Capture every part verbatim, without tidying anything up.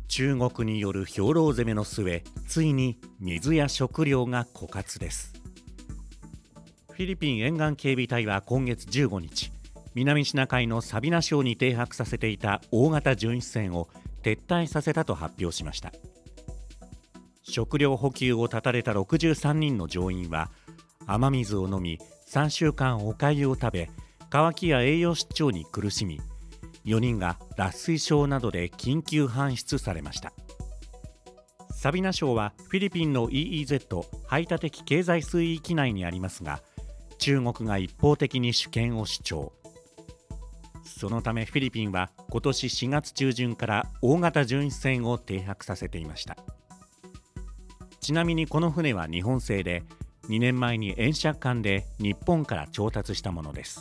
中国による兵糧攻めの末、ついに水や食料が枯渇です。フィリピン沿岸警備隊は今月じゅうごにち、南シナ海のサビナ礁に停泊させていた大型巡視船を撤退させたと発表しました。食料補給を絶たれたろくじゅうさんにんの乗員は雨水を飲み、さんしゅうかんお粥を食べ、渇きや栄養失調に苦しみ、よにんが脱水症などで緊急搬出されました。サビナ礁はフィリピンの イーイーゼット 排他的経済水域内にありますが、中国が一方的に主権を主張。そのためフィリピンは今年しがつちゅうじゅんから大型巡視船を停泊させていました。ちなみにこの船は日本製で、にねんまえに円借款で日本から調達したものです。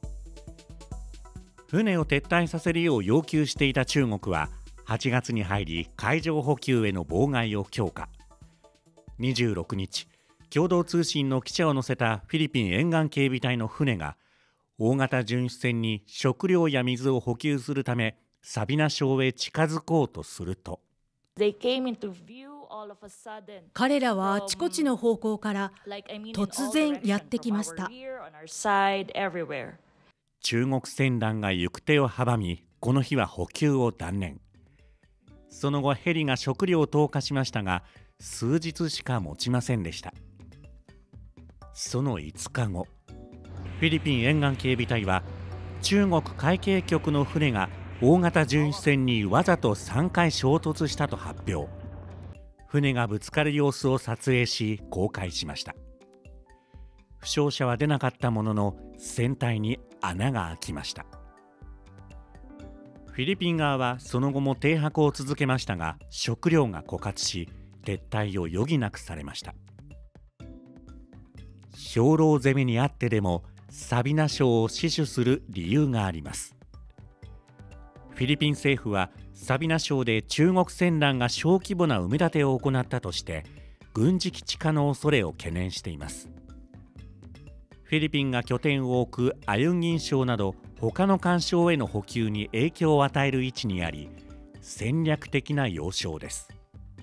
船を撤退させるよう要求していた中国ははちがつに入り、海上補給への妨害を強化。にじゅうろくにち、共同通信の記者を乗せたフィリピン沿岸警備隊の船が大型巡視船に食料や水を補給するためサビナ礁へ近づこうとすると、 彼らはあちこちの方向から突然やってきました。 中国船団が行く手を阻み、この日は補給を断念。その後ヘリが食料を投下しましたが、数日しか持ちませんでした。そのいつかご、フィリピン沿岸警備隊は中国海警局の船が大型巡視船にわざとさんかい衝突したと発表。船がぶつかる様子を撮影し公開しました。負傷者は出なかったものの、船体に穴が開きました。フィリピン側はその後も停泊を続けましたが、食料が枯渇し撤退を余儀なくされました。兵糧攻めにあってでもサビナ礁を死守する理由があります。フィリピン政府はサビナ礁で中国船団が小規模な埋め立てを行ったとして軍事基地化の恐れを懸念しています。フィリピンが拠点を置くアユンギン礁など他の環礁への補給に影響を与える位置にあり、戦略的な要衝です。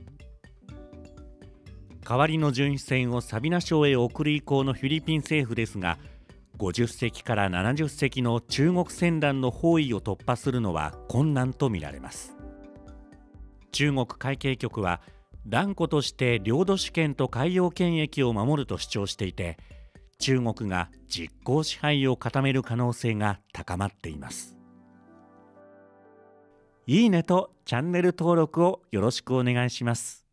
代わりの巡視船をサビナ礁へ送る意向のフィリピン政府ですが、ごじゅっせきからななじゅっせきの中国船団の包囲を突破するのは困難とみられます。中国海警局は断固として領土主権と海洋権益を守ると主張していて、中国が実効支配を固める可能性が高まっています。いいねとチャンネル登録をよろしくお願いします。